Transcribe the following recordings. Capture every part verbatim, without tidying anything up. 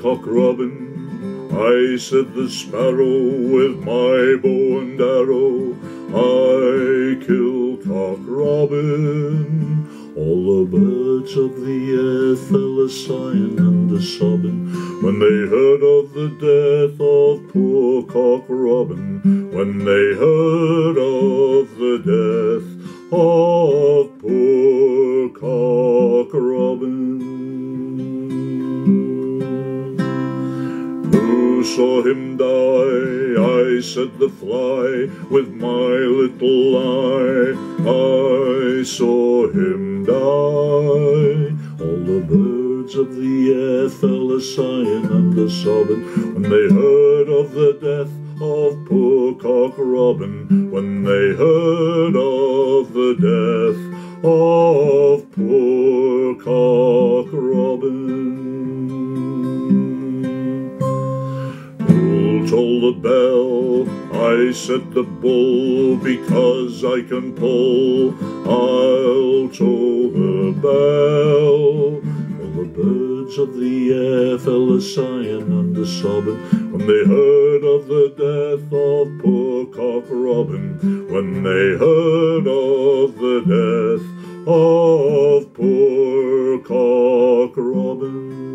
cock robin. I said the sparrow with my bow and arrow, I killed cock robin. All the birds of the air fell a-sighing and a-sobbing when they heard of the death of poor cock robin. When they heard of the death of poor cock robin. Who saw him die? I said the fly with my little eye. I saw him die. All the birds of the air fell a-sighing and a-sobbing when they heard of the death of poor cock robin. When they heard of the death of poor cock robin. Who'll toll the bell? I said the bull, because I can pull, I'll toll the bell. All the birds of the air fell a-sighing and a-sobbing when they heard of the death of poor cock robin. When they heard of the death of poor cock robin.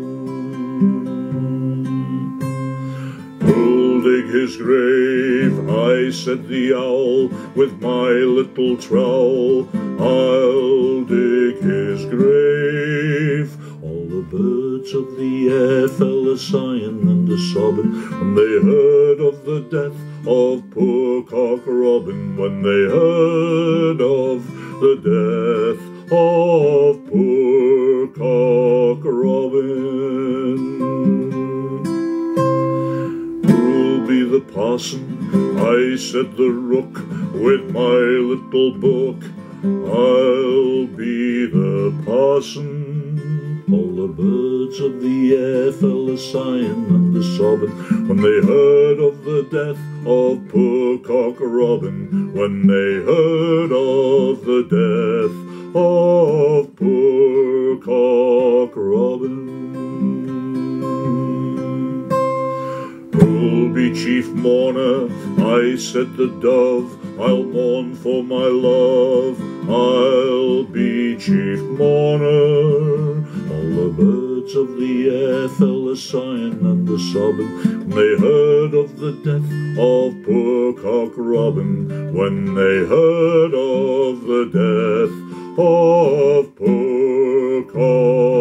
Who'll dig his grave? I said the owl with my little trowel, I'll dig his grave. All the birds of the air fell a-sighing and a-sobbing when they heard of the death of poor cock robin. When they heard of the death of poor cock robin. Be the parson? I said the rook with my little book, I'll be the parson. All the birds of the air fell a-sighing and a-sobbing when they heard of the death of poor cock robin. When they heard of the death of poor cock robin. Who'll be chief mourner? I said the dove, I'll mourn for my love, I'll be chief mourner. All the birds of the air fell a-sighing and a-sobbing when they heard of the death of poor cock robin. When they heard of the death of poor cock